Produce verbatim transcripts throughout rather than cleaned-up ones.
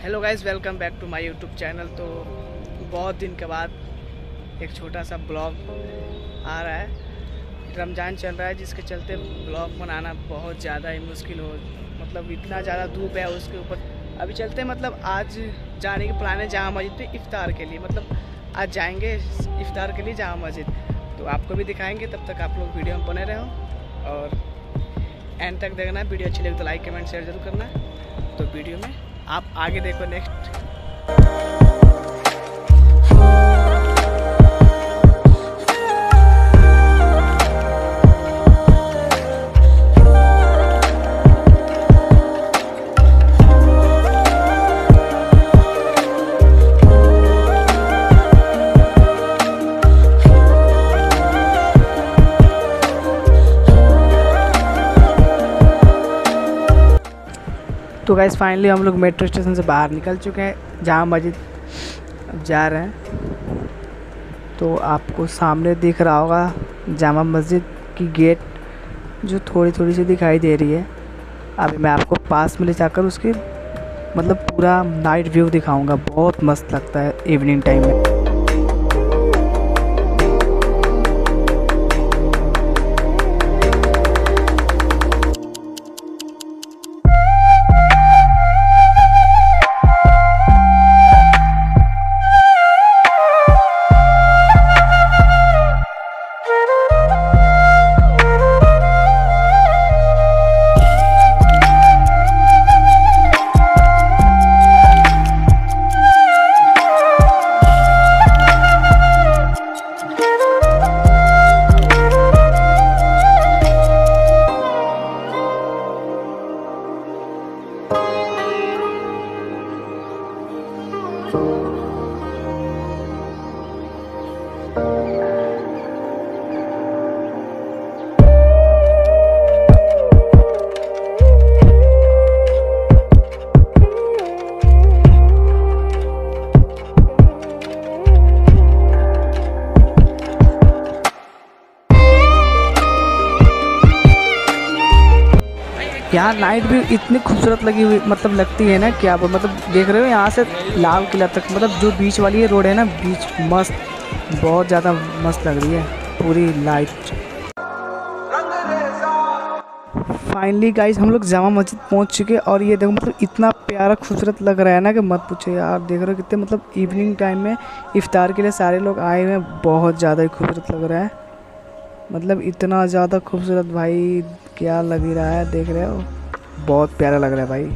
Hello guys, welcome back to my YouTube channel. तो बहुत दिन के बाद एक छोटा सा ब्लॉग आ रहा है। रमज़ान चल रहा है जिसके चलते ब्लॉग बनाना बहुत ज़्यादा ही मुश्किल हो, मतलब इतना ज़्यादा धूप है उसके ऊपर। अभी चलते मतलब आज जाने की प्लान है जामा मस्जिद पे इफ्तार के लिए, मतलब आज जाएंगे इफ्तार के लिए जामा मस्जिद। तो आपको भी दिखाएंगे, तब तक आप लोग वीडियो में बने रहो और एंड तक देखना। वीडियो अच्छी लगे तो लाइक कमेंट शेयर जरूर करना। तो वीडियो में आप आगे देखो नेक्स्ट। तो गाइस फाइनली हम लोग मेट्रो स्टेशन से बाहर निकल चुके हैं, जामा मस्जिद जा रहे हैं। तो आपको सामने दिख रहा होगा जामा मस्जिद की गेट जो थोड़ी थोड़ी सी दिखाई दे रही है। अभी मैं आपको पास में ले जाकर उसकी मतलब पूरा नाइट व्यू दिखाऊंगा। बहुत मस्त लगता है इवनिंग टाइम में। यहाँ नाइट व्यू इतनी खूबसूरत लगी हुई मतलब लगती है ना, क्या मतलब देख रहे हो यहाँ से लाल किला तक, मतलब जो बीच वाली ये रोड है ना, बीच मस्त बहुत ज़्यादा मस्त लग रही है पूरी लाइट। फाइनली गाइस हम लोग जामा मस्जिद पहुँच चुके और ये देखो मतलब इतना प्यारा खूबसूरत लग रहा है ना कि मत पूछो यार। देख रहे हो कितने मतलब इवनिंग टाइम में इफ्तार के लिए सारे लोग आए हुए हैं। बहुत ज़्यादा ही खूबसूरत लग रहा है, मतलब इतना ज़्यादा खूबसूरत भाई, क्या लग ही रहा है। देख रहे हो बहुत प्यारा लग रहा है भाई।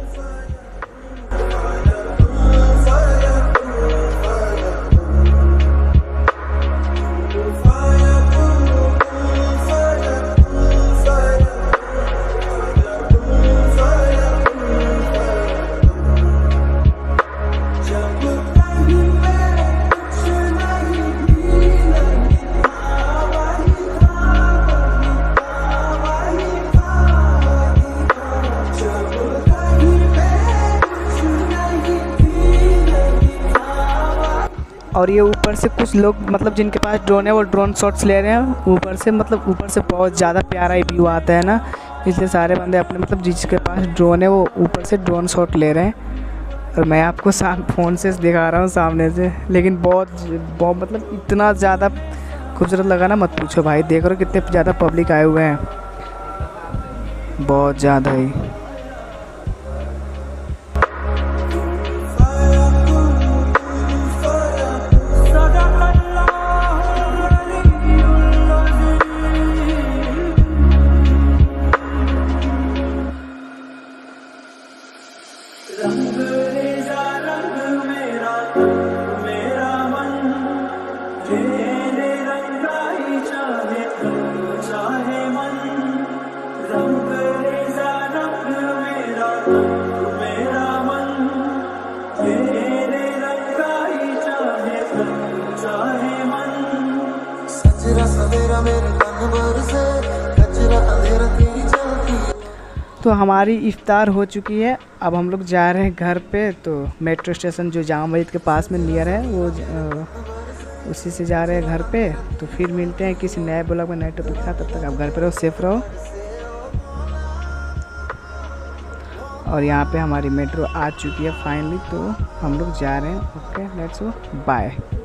और ये ऊपर से कुछ लोग मतलब जिनके पास ड्रोन है वो ड्रोन शॉट्स ले रहे हैं ऊपर से, मतलब ऊपर से बहुत ज़्यादा प्यारा ही व्यू आता है ना, इसलिए सारे बंदे अपने मतलब जिसके पास ड्रोन है वो ऊपर से ड्रोन शॉट ले रहे हैं। और मैं आपको साम फ़ोन से दिखा रहा हूँ सामने से, लेकिन बहुत बहुत मतलब इतना ज़्यादा खूबसूरत लगा ना मत पूछो भाई। देख रहे हो कितने ज़्यादा पब्लिक आए हुए हैं, बहुत ज़्यादा ही। तो हमारी इफ्तार हो चुकी है, अब हम लोग जा रहे हैं घर पे। तो मेट्रो स्टेशन जो जामा मस्जिद के पास में नियर है वो उसी से जा रहे हैं घर पे। तो फिर मिलते हैं किसी नए ब्लॉग में नए टॉपिक के साथ। तब तक आप घर पे रहो, सेफ रहो और यहाँ पे हमारी मेट्रो आ चुकी है फाइनली, तो हम लोग जा रहे हैं। Okay let's go, bye.